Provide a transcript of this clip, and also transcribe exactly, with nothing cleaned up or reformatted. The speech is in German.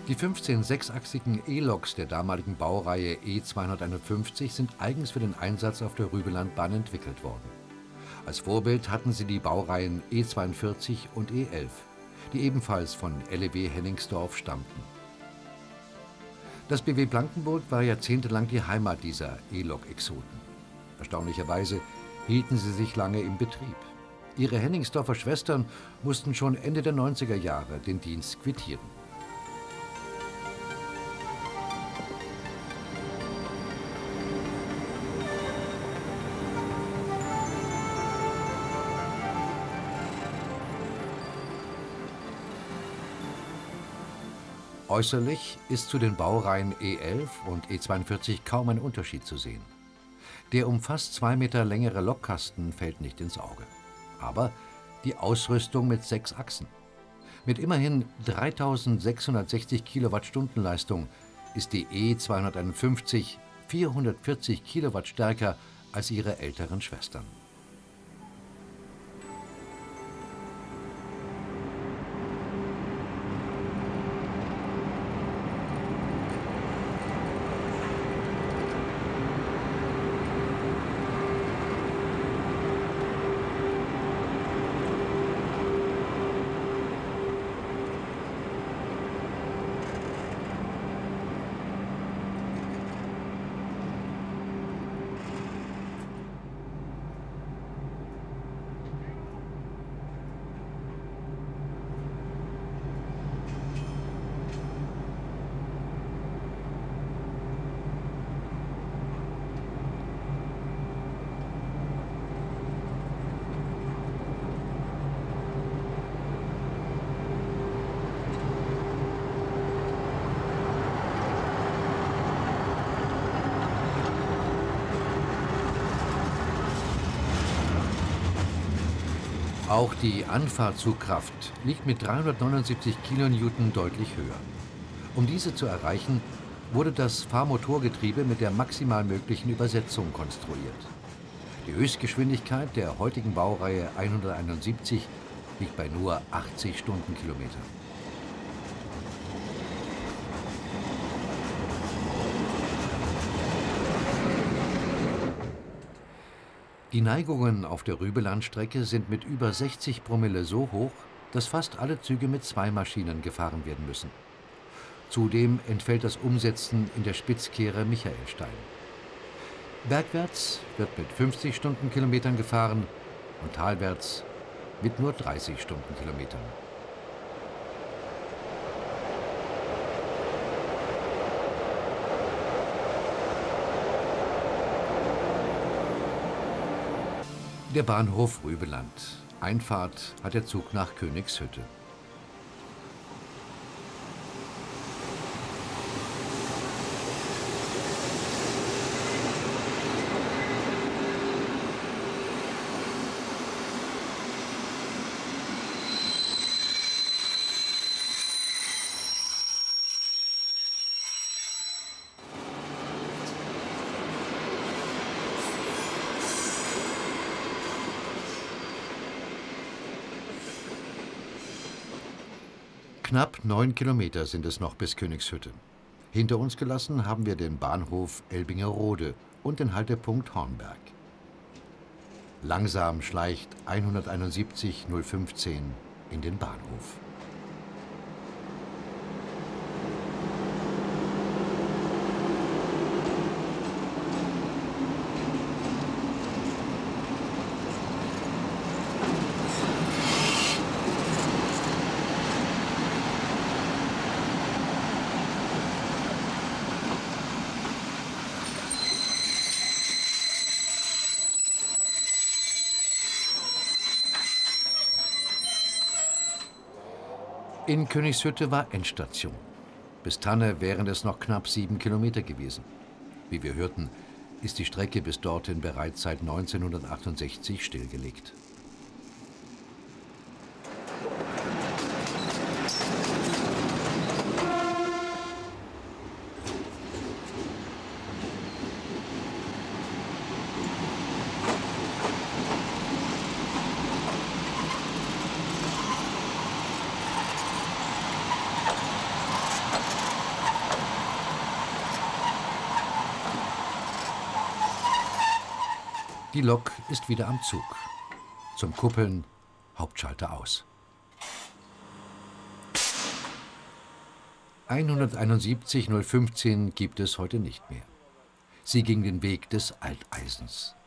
Die fünfzehn sechsachsigen E-Loks der damaligen Baureihe E zweihunderteinundfünfzig sind eigens für den Einsatz auf der Rübelandbahn entwickelt worden. Als Vorbild hatten sie die Baureihen E zweiundvierzig und E elf, die ebenfalls von L E W Hennigsdorf stammten. Das B W Blankenburg war jahrzehntelang die Heimat dieser E-Lok-Exoten. Erstaunlicherweise hielten sie sich lange im Betrieb. Ihre Hennigsdorfer Schwestern mussten schon Ende der neunziger Jahre den Dienst quittieren. Äußerlich ist zu den Baureihen E elf und E zweiundvierzig kaum ein Unterschied zu sehen. Der um fast zwei Meter längere Lokkasten fällt nicht ins Auge. Aber die Ausrüstung mit sechs Achsen. Mit immerhin dreitausendsechshundertsechzig Kilowattstunden Leistung ist die E zweihunderteinundfünfzig vierhundertvierzig Kilowatt stärker als ihre älteren Schwestern. Auch die Anfahrtzugkraft liegt mit dreihundertneunundsiebzig Kilonewton deutlich höher. Um diese zu erreichen, wurde das Fahrmotorgetriebe mit der maximal möglichen Übersetzung konstruiert. Die Höchstgeschwindigkeit der heutigen Baureihe hunderteinundsiebzig liegt bei nur achtzig Stundenkilometern. Die Neigungen auf der Rübelandstrecke sind mit über sechzig Promille so hoch, dass fast alle Züge mit zwei Maschinen gefahren werden müssen. Zudem entfällt das Umsetzen in der Spitzkehre Michaelstein. Bergwärts wird mit fünfzig Stundenkilometern gefahren und talwärts mit nur dreißig Stundenkilometern. Der Bahnhof Rübeland. Einfahrt hat der Zug nach Königshütte. Knapp neun Kilometer sind es noch bis Königshütte. Hinter uns gelassen haben wir den Bahnhof Elbingerode und den Haltepunkt Hornberg. Langsam schleicht hunderteinundsiebzig null fünfzehn in den Bahnhof. In Königshütte war Endstation. Bis Tanne wären es noch knapp sieben Kilometer gewesen. Wie wir hörten, ist die Strecke bis dorthin bereits seit neunzehnhundertachtundsechzig stillgelegt. Die Lok ist wieder am Zug. Zum Kuppeln, Hauptschalter aus. hunderteinundsiebzig null fünfzehn gibt es heute nicht mehr. Sie ging den Weg des Alteisens.